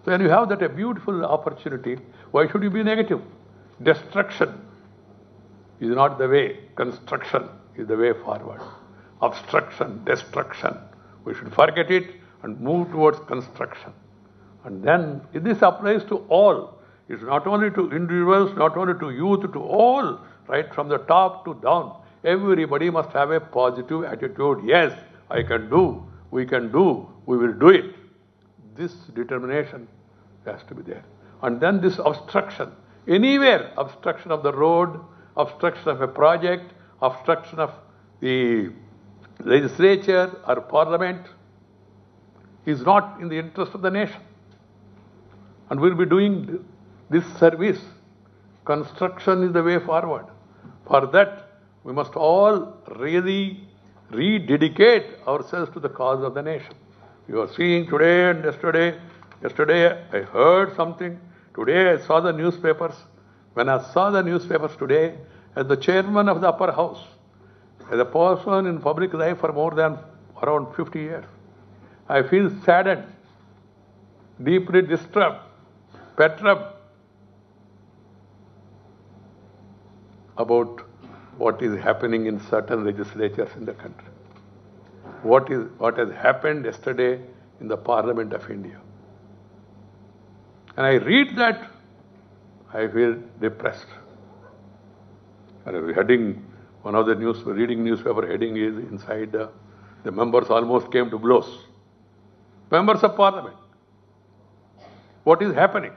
So when you have that a beautiful opportunity, why should you be negative? Destruction is not the way. Construction is the way forward. Obstruction, destruction. We should forget it and move towards construction. And then this applies to all. It's not only to individuals, not only to youth, to all, right from the top to down. Everybody must have a positive attitude. Yes, I can do, we can do, we will do it. This determination has to be there. And then this obstruction, anywhere, obstruction of the road, obstruction of a project, obstruction of the legislature or parliament is not in the interest of the nation. And we'll be doing this service. Construction is the way forward. For that, we must all really rededicate ourselves to the cause of the nation. You are seeing today and yesterday. Yesterday I heard something. Today I saw the newspapers. When I saw the newspapers today, as the chairman of the upper house, as a person in public life for more than around 50 years, I feel saddened, deeply disturbed, perturbed about what is happening in certain legislatures in the country. What has happened yesterday in the Parliament of India. And I read that, I feel depressed. And heading, one of the reading newspaper heading is inside the members almost came to blows. Members of Parliament. What is happening?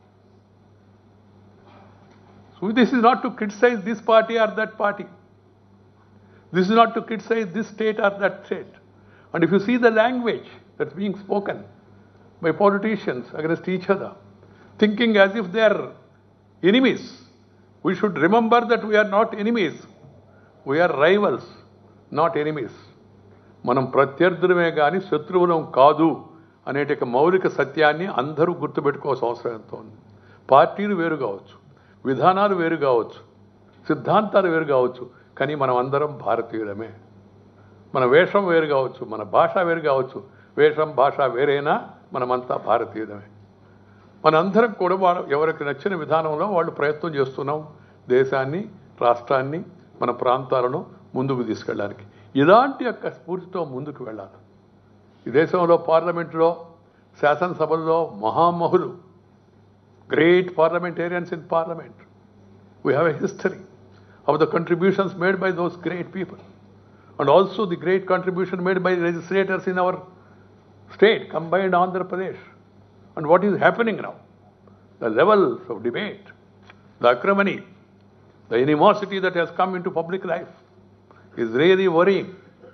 So this is not to criticize this party or that party. This is not to criticize this state or that state. And if you see the language that's being spoken by politicians against each other, thinking as if they are enemies, we should remember that we are not enemies. We are rivals, not enemies. మనం ప్రత్యర్థులమే కానీ శత్రువులం కాదు అనేటి మౌలిక సత్యాన్ని అందరూ గుర్తుపెట్టుకోవాల్సిన అవసరం ఎంతో ఉంది. పార్టీలు వేరు కావచ్చు, విధానాలు వేరు కావచ్చు, సిద్ధాంతాలు వేరు కావచ్చు, కానీ మనం అందరం భారతీయులమే. మన వేషం వేరు కావచ్చు, మన భాష వేరు కావచ్చు, వేషం భాష వేరైనా మనమంతా భారతీయులమే. మనందరం కూడా ఎవరికి నచ్చిన విధానంలో వాళ్ళు ప్రయత్నం చేస్తున్నాం దేశాన్ని, రాష్ట్రాన్ని, మన ప్రాంతాలను ముందుకు తీసుకెళ్ళడానికి. ఇలాంటి యొక్క స్ఫూర్తితో ముందుకు వెళ్ళాలి. ఈ దేశంలో పార్లమెంట్లో, శాసనసభల్లో మహామహులు, great parliamentarians in parliament. We have a history of the contributions made by those great people. And also the great contribution made by legislators in our state, combined Andhra Pradesh. And what is happening now? The levels of debate, the acrimony, the animosity that has come into public life is really worrying.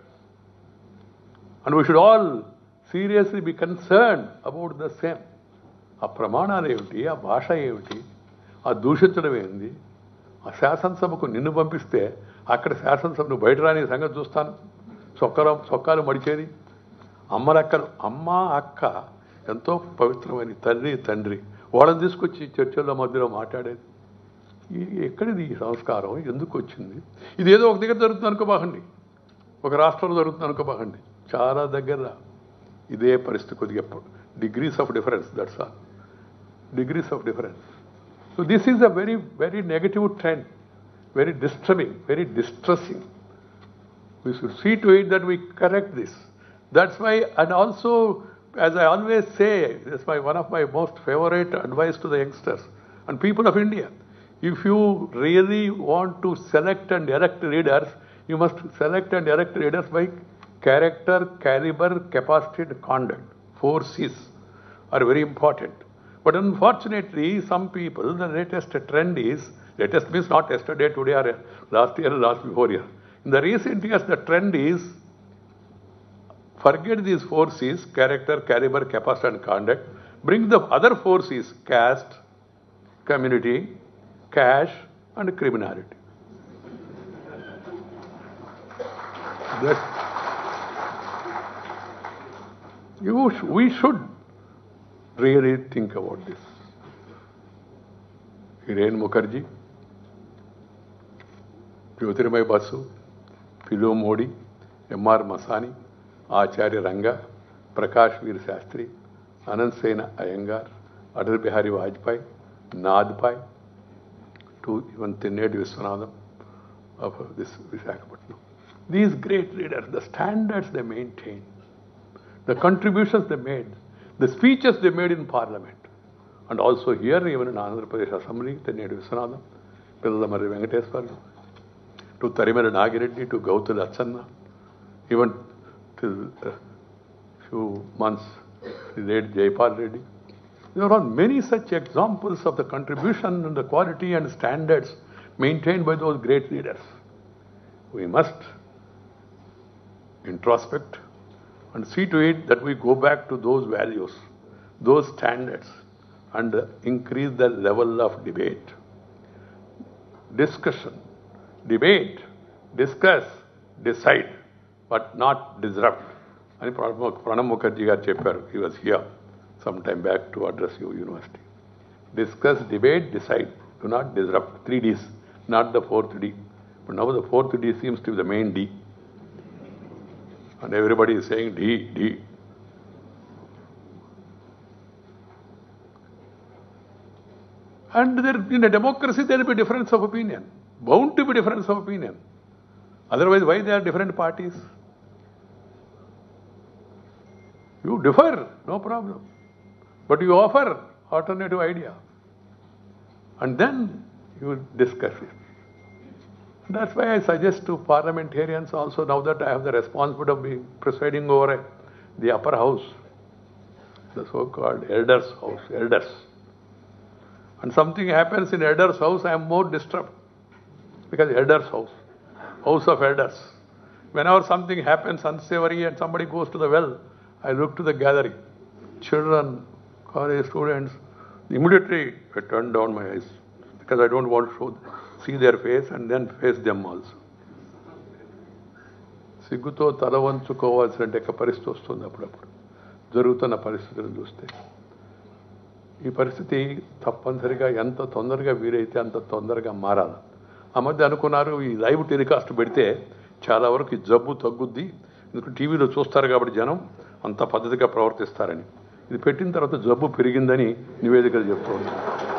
And we should all seriously be concerned about the same. ఆ ప్రమాణాలు ఏమిటి, ఆ భాష ఏమిటి, ఆ దూషించడం ఏంది? ఆ శాసనసభకు నిన్ను పంపిస్తే అక్కడ శాసనసభను బయట రాని సంగతి చూస్తాను. చొక్కాలు మడిచేది. అమ్మలక్కలు, అమ్మ అక్క ఎంతో పవిత్రమైన తల్లి తండ్రి, వాళ్ళని తీసుకొచ్చి చర్చల్లో మధ్యలో మాట్లాడేది. ఎక్కడిది ఈ సంస్కారం, ఎందుకు వచ్చింది? ఇదేదో ఒక దగ్గర జరుగుతుంది అనుకోబాకండి, ఒక రాష్ట్రంలో జరుగుతుంది అనుకోబాకండి. చాలా దగ్గర ఇదే పరిస్థితి. కొద్దిగా degrees of difference, that's all. Degrees of difference. So this is a very, very negative trend, very disturbing, very distressing. We should see to it that we correct this. That's why, and also, as I always say, that's one of my most favorite advice to the youngsters and people of India. If you really want to select and elect leaders, you must select and elect leaders by character, caliber, capacity and conduct. 4 C's are very important. But unfortunately, some people, the latest trend is, latest means not yesterday, today or last year, last before year. In the recent years, the trend is, forget these 4 C's, character, caliber, capacity and conduct. Bring the other 4 C's, caste, community, cash and criminality. We should really think about this. Hiren Mukherjee, Jyotirmay Basu, Philo Modi, M.R. Masani, Acharya Ranga, Prakash Veer Shastri, Anand Sena Iyengar, Atal Bihari Vajpayee, Nadpai, to even Thinnedi Viswanathan of this Visakhapatnam. These great leaders, the standards they maintained, the contributions they made, the speeches they made in Parliament, and also here, even in Andhra Pradesh Assembly, Thinnedi Viswanathan, Pillamari Venkateswara, to Tarimari Nagireddy, to Gautam Achanna, even till a few months, the late Jaipal Reddy. There are many such examples of the contribution and the quality and standards maintained by those great leaders. We must introspect and see to it that we go back to those values, those standards, and increase the level of debate. Discussion, debate, discuss, decide, but not disrupt. And Pranab Mukherjee garu chepparu, he was here some time back to address your university. Discuss, debate, decide. Do not disrupt. 3 Ds, not the 4th D. But now the 4th D seems to be the main D. And everybody is saying D, D. And there, in a democracy, there will be difference of opinion. Bound to be difference of opinion. Otherwise, why there are different parties? You differ, no problem. But you offer alternative idea. And then you discuss it. That's why I suggest to parliamentarians also, now that I have the responsibility of being presiding over the upper house, the so-called elders' house, elders. And something happens in elders' house, I am more disturbed. Because elders' house, house of elders. Whenever something happens unsavory and somebody goes to the well, I look to the gathering. Children, college students, immediately I turn down my eyes. Because I don't want to see their face and then face them also. సిగ్గుతో తల వంచుకోవాల్సిన పరిస్థితి వస్తుంది అప్పుడప్పుడు జరుగుతున్న పరిస్థితులను చూస్తే. ఈ పరిస్థితి తప్పనిసరిగా ఎంత తొందరగా వీలైతే అంత తొందరగా మారాలి. ఆ మధ్య అనుకున్నారు ఈ లైవ్ టెలికాస్ట్ పెడితే చాలా వరకు ఈ జబ్బు తగ్గుద్ది, ఎందుకంటే టీవీలో చూస్తారు కాబట్టి జనం అంత పద్ధతిగా ప్రవర్తిస్తారని. ఇది పెట్టిన తర్వాత జబ్బు పెరిగిందని నివేదికలు చెప్తుంది.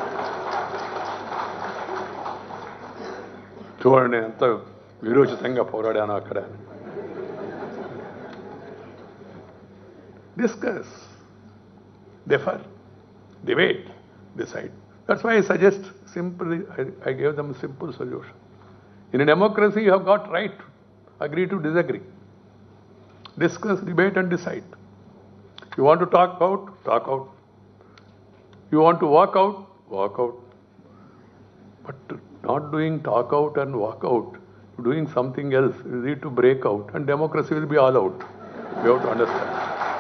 చూడండి ఎంత విరోచితంగా పోరాడాను అక్కడ. Discuss, differ, debate, decide. That's why I suggest simply, I gave them a simple solution. In a democracy, you have got right to agree to disagree. Discuss, debate and decide. You want to talk out, talk out. You want to walk out, walk out. But not doing talk out and walk out, doing something else, you need to break out and democracy will be all out. You have to understand.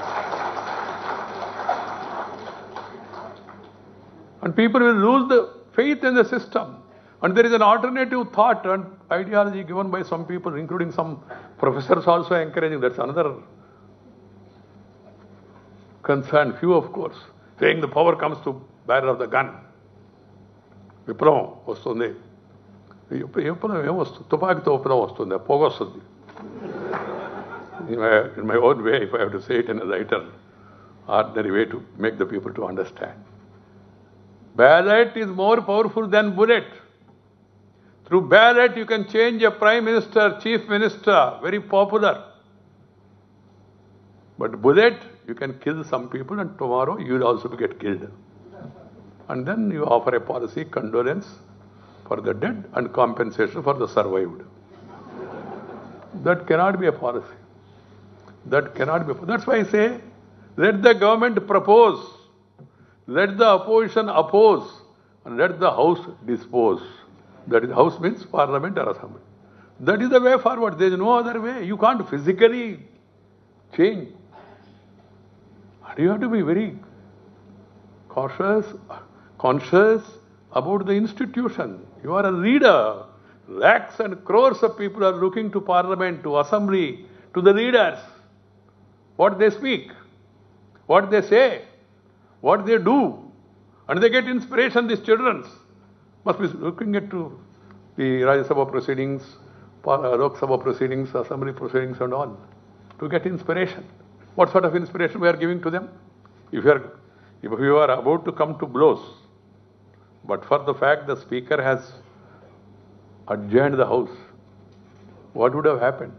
And people will lose the faith in the system. And there is an alternative thought and ideology given by some people, including some professors also encouraging. That's another concern, few of course, saying the power comes to bearer of the gun. విప్లవం వస్తుంది. విప్లవం ఏమొస్తుంది? తుపాకీతో విప్లవం వస్తుంది, పొగ వస్తుంది. In my own way, if I have to say it in a lighter, ordinary way to make the people to understand. Ballot is more powerful than bullet. Through ballot, you can change a prime minister, chief minister, very popular. But bullet, you can kill some people and tomorrow you will also get killed. And then you offer a policy, condolence for the dead and compensation for the survived. That cannot be a policy. That cannot be. That's why I say, let the government propose. Let the opposition oppose and let the house dispose. That is, house means parliament or assembly. That is the way forward. There is no other way. You can't physically change. And you have to be very conscious about the institution. You are a leader. Lakhs and crores of people are looking to parliament, to assembly, to the leaders. What they speak, what they say, what they do, and they get inspiration. These children must be looking at to the Rajya Sabha proceedings, Lok Sabha proceedings, Assembly proceedings and all, to get inspiration. What sort of inspiration we are giving to them? If you are about to come to blows, but for the fact the Speaker has adjourned the House, what would have happened?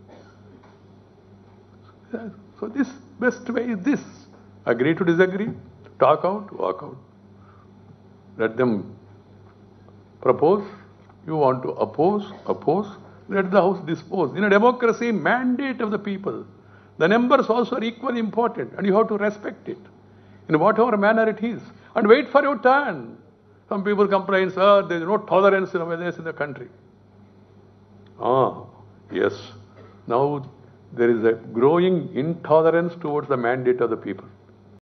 So this best way is this. Agree to disagree, talk out, walk out. Let them propose. You want to oppose, oppose. Let the House dispose. In a democracy, mandate of the people. The numbers also are equally important, and you have to respect it in whatever manner it is. And wait for your turn. Some people complain, sir, there is no tolerance nowadays in the country. Yes. Now there is a growing intolerance towards the mandate of the people.